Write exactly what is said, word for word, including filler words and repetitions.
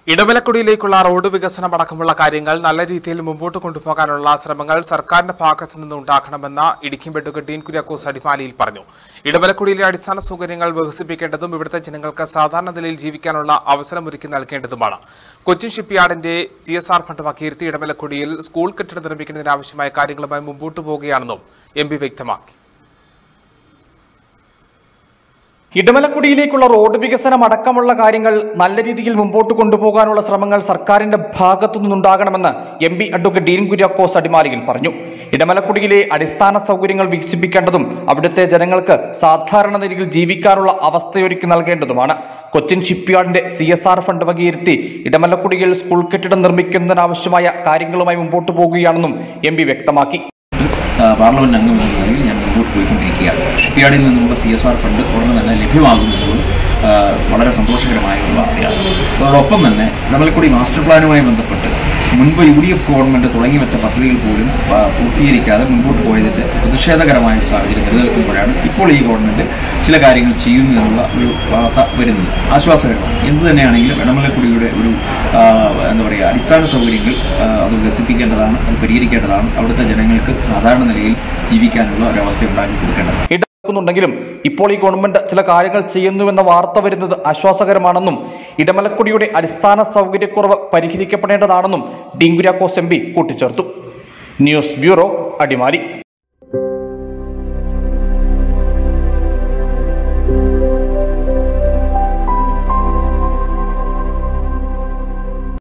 ഇടമലക്കുടിയിലേക്കുള്ള road വികസനം അടക്കമുള്ള കാര്യങ്ങൾ നല്ല രീതിയിൽ മുമ്പോട്ട് കൊണ്ടുപോകാനുള്ള ശ്രമങ്ങൾ സർക്കാരിന്റെ ഭാഗത്തു നിന്ന് ഉണ്ടാക്കണമെന്ന് ഇടുക്കി അഡ്വക്കേറ്റ് ഡീൻ കുര്യാക്കോസ് അടിമാലിയിൽ പറഞ്ഞു. ഇടമലക്കുടിയിലെ അടിസ്ഥാന സൗകര്യങ്ങൾ വികസിപ്പിക്കേണ്ടതും ഇവിടുത്തെ ജനങ്ങൾക്ക് സാധാരണ നിലയിൽ ജീവിക്കാനുള്ള അവസരമൊരുക്കി നൽകേണ്ടതുമാണ്. കൊച്ചിൻ ഷിപ്പ്യാർഡിന്റെ സി എസ് ആർ ഫണ്ട് വകയിരുത്തി ഇടമലക്കുടിയിൽ സ്കൂൾ കെട്ടിടം നിർമ്മിക്കുന്നതിനാവശ്യമായ കാര്യങ്ങളുമായി മുമ്പോട്ട് പോവുകയാണെന്നും എം പി വ്യക്തമാക്കി. ഇടമലക്കുടിയിലേക്കുള്ള റോഡ് വികസനം അടക്കമുള്ള കാര്യങ്ങൾ നല്ല രീതിയിൽ മുമ്പോട്ട് കൊണ്ടുപോകാനുള്ള ശ്രമങ്ങൾ സർക്കാരിന്റെ ഭാഗത്തു നിന്നുണ്ടാകണമെന്ന് M P advocate Dean Kuriakose അടിമാലിയിൽ പറഞ്ഞു. ഇടമലക്കുടിയിലെ അടിസ്ഥാന സൗകര്യങ്ങൾ വികസിപ്പിക്കേണ്ടതും അവിടുത്തെ ജനങ്ങൾക്ക് സാധാരണ നിലയിൽ ജീവിക്കാനുള്ള അവസ്ഥയൊരുക്കി നൽകേണ്ടതുമാണ്. കൊച്ചിൻ ഷിപ്പ്യാർഡിന്റെ സി എസ് ആർ ഫണ്ട് വകയിരുത്തി ഇടമലക്കുടിയിൽ സ്കൂൾ കെട്ടിടം നിർമ്മിക്കുന്നതിനാവശ്യമായ കാര്യങ്ങളുമായി മുമ്പോട്ട് പോകുകയാണെന്നും എം പി വ്യക്തമാക്കി. പാർലമെന്റ് അംഗം എന്ന നിലയിൽ ഞാൻ മുമ്പോട്ട് പോയിക്കൊണ്ടിരിക്കുകയാണ്. ഷിപ്പ്യാർഡിൽ നിന്നുള്ള സി എസ് ആർ ഫണ്ട് ഉടനെ തന്നെ ലഭ്യമാകുന്നത് വളരെ സന്തോഷകരമായ ഒരു വാർത്തയാണ്. അതോടൊപ്പം തന്നെ ഇടമലക്കുടി മാസ്റ്റർ പ്ലാനുമായി ബന്ധപ്പെട്ട് മുൻപ് യു ഡി എഫ് ഗവൺമെന്റ് തുടങ്ങി വെച്ച പദ്ധതികൾ പോലും പൂർത്തീകരിക്കാതെ മുൻപോട്ട് പോയതിന്റെ പ്രതിഷേധകരമായ ഒരു സാഹചര്യം നിലനിൽക്കുമ്പോഴാണ് ഇപ്പോൾ ഈ ഗവൺമെന്റ് ചില കാര്യങ്ങൾ ചെയ്യുന്നു എന്നുള്ള ഒരു വാർത്ത വരുന്നത്. ആശ്വാസകരമാണ്. എന്ത് തന്നെയാണെങ്കിലും ഇടമലക്കുടിയുടെ ഒരു എന്താ പറയുക അടിസ്ഥാന സൗകര്യങ്ങൾ അത് വികസിപ്പിക്കേണ്ടതാണ്, അത് പരിഹരിക്കേണ്ടതാണ്. അവിടുത്തെ ജനങ്ങൾക്ക് സാധാരണ നിലയിൽ ജീവിക്കാനുള്ള ഒരവസ്ഥ ഉണ്ടാക്കി കൊടുക്കേണ്ടതാണ്. ുണ്ടെങ്കിലും ഇപ്പോൾ ഈ ഗവൺമെന്റ് ചില കാര്യങ്ങൾ ചെയ്യുന്നുവെന്ന വാർത്ത വരുന്നത് ആശ്വാസകരമാണെന്നും ഇടമലക്കുടിയുടെ അടിസ്ഥാന സൗകര്യക്കുറവ് പരിഹരിക്കപ്പെടേണ്ടതാണെന്നും ഡീൻ കുര്യാക്കോസ് എം പി കൂട്ടിച്ചേർത്തു. News bureau, Adimali.